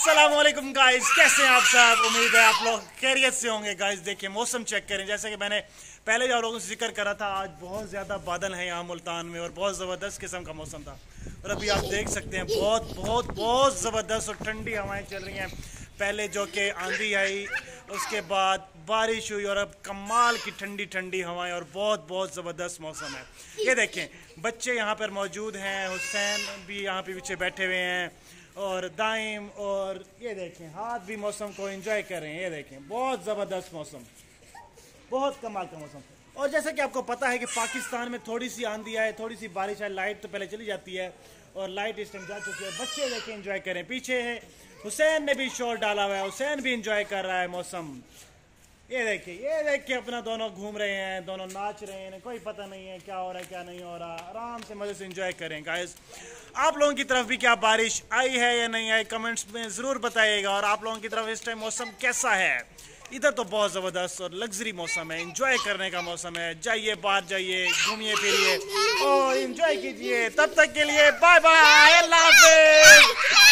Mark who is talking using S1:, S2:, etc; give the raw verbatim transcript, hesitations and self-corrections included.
S1: अस्सलामुअलैकुम गाइस, कैसे हैं आप सब। उम्मीद है आप लोग खैरियत से होंगे। गाइस देखिए मौसम चेक करें, जैसे कि मैंने पहले भी आप लोगों से जिक्र करा था, आज बहुत ज़्यादा बादल हैं यहाँ मुल्तान में और बहुत ज़बरदस्त किस्म का मौसम था। और अभी आप देख सकते हैं बहुत बहुत बहुत ज़बरदस्त और ठंडी हवाएं चल रही हैं। पहले जो कि आंधी आई, उसके बाद बारिश हुई और अब कमाल की ठंडी ठंडी हवाएं और बहुत बहुत ज़बरदस्त मौसम है। ये देखें बच्चे यहाँ पर मौजूद हैं, हुसैन भी यहाँ पे पीछे बैठे हुए हैं और दाइम, और ये देखें हाथ भी मौसम को एंजॉय कर रहे हैं। ये देखें बहुत ज़बरदस्त मौसम, बहुत कमाल का मौसम। और जैसा कि आपको पता है कि पाकिस्तान में थोड़ी सी आंधी आए, थोड़ी सी बारिश आए, लाइट तो पहले चली जाती है और लाइट इस टाइम जा चुकी है। बच्चे देखें एंजॉय करें, पीछे है हुसैन ने भी शोर डाला हुआ है, हुसैन भी एंजॉय कर रहा है मौसम। ये देखिए ये देख के अपना दोनों घूम रहे हैं, दोनों नाच रहे हैं, कोई पता नहीं है क्या हो रहा है क्या नहीं हो रहा। आराम से मज़े से एंजॉय करें। गाइस आप लोगों की तरफ भी क्या बारिश आई है या नहीं आई, कमेंट्स में ज़रूर बताइएगा। और आप लोगों की तरफ इस टाइम मौसम कैसा है। इधर तो बहुत ज़बरदस्त और लग्जरी मौसम है, एंजॉय करने का मौसम है। जाइए बाहर जाइए, घूमिए फिरिए और एंजॉय कीजिए। तब तक के लिए बाय बाय, अल्लाह हाफ़िज़।